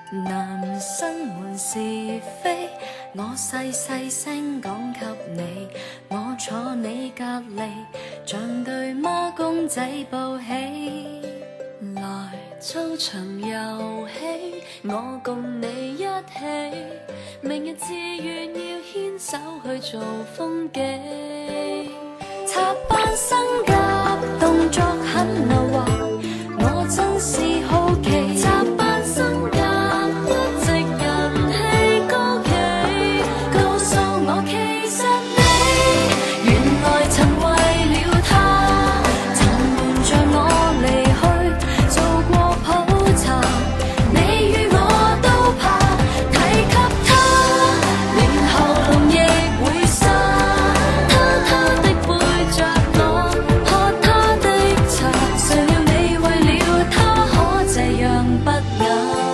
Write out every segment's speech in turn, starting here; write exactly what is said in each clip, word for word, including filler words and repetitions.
男生們是非，我細細聲講給你，我坐你隔離，像對孖公仔報喜。來操場遊戲，我共你一起，明日志願要牽手去做風紀。插班生甲動作很溜滑，我真是好奇。插班生甲一直人氣高企，告訴我其實你原來曾為了他，曾瞞着我離去做過普查。你與我都怕提及他，連喉嚨亦會沙。偷偷的背着我喝他的茶，誰料你為了他可這樣不雅。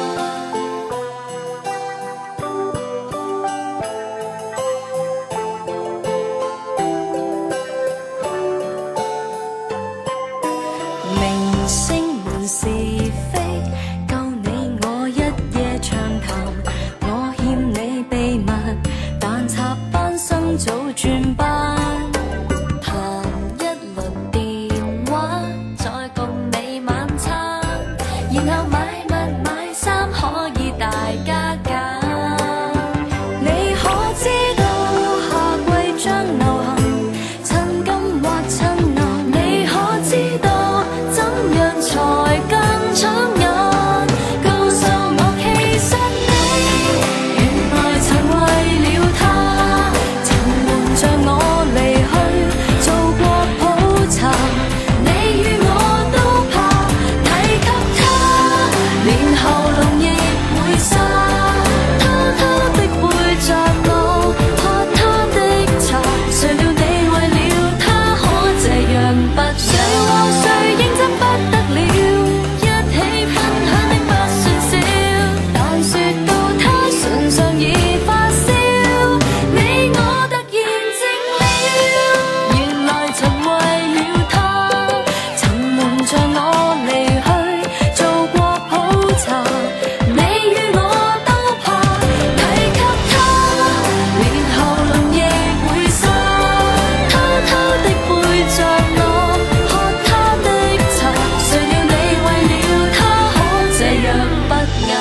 明星們是非，夠你我一夜長談，我欠你秘密，但插班生早轉班，談一輪電話，再共你晚餐，然後買物買衫可以大家揀。你可知道夏季將流行襯金或襯藍？你可知道怎樣才更搶眼？告訴我其實你原來曾為了他，曾瞞着我離去做過普查。你與我都怕提及他，連喉嚨亦會沙。偷偷的背着我喝他的茶，誰料你為了他可這樣不雅。誰和誰認真不得了，一起分享的不算少，但說到他唇上已發燒，你我突然靜了。原來曾為了他，曾瞞着我離去做過普查。你與我都怕提及他，連喉嚨亦會沙。偷偷的背着我喝他的茶，誰料你為了他可這樣不雅。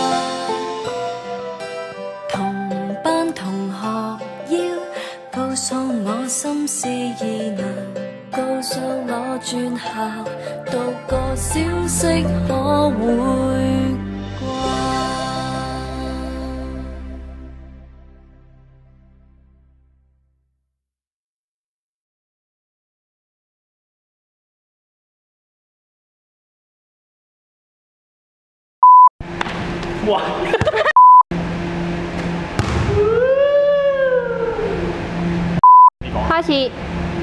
同班同學要告訴我心思意能，告訴我轉校讀個消息可會掛。 哇！ 開始，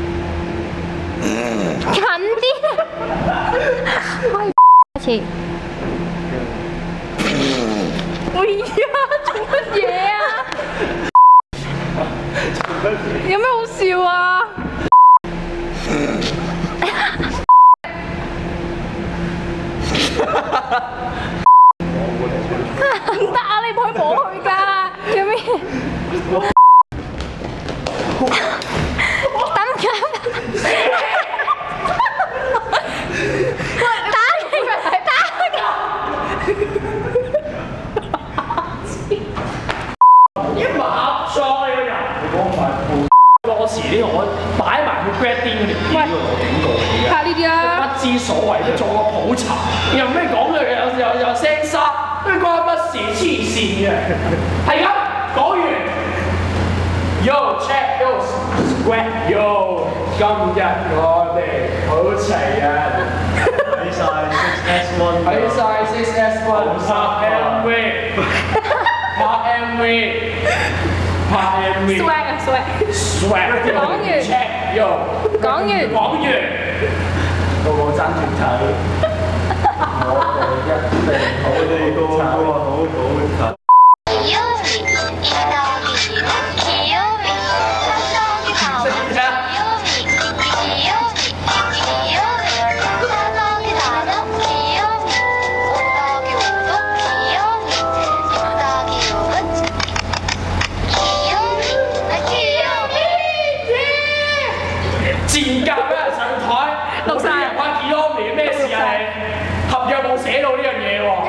近啲，開始。哎呀，做乜嘢啊？有咩好笑啊？唔得啊！你唔可以摸佢㗎，做咩？等緊，打佢，打佢！ 一馬裝你個人，你講埋歌詞呢個，我擺埋佢 grad 啲嗰條片嗰度警告你嘅。 拍呢啲啊！ 不知所謂，都做個普查，又咩講嘅，又又又聲沙，咩關乜事？黐線嘅，係咁講完。Yo check yo squat yo， 今日我哋好齊人，睇晒 six S one， 睇晒 six S one， 拍 M V， 拍 M V， 拍 M V， swag 啊 swag， swag， 講完 check yo， 講完講完，個個爭住睇，我哋一定好，我哋個個好好睇。 寫到呢樣嘢喎。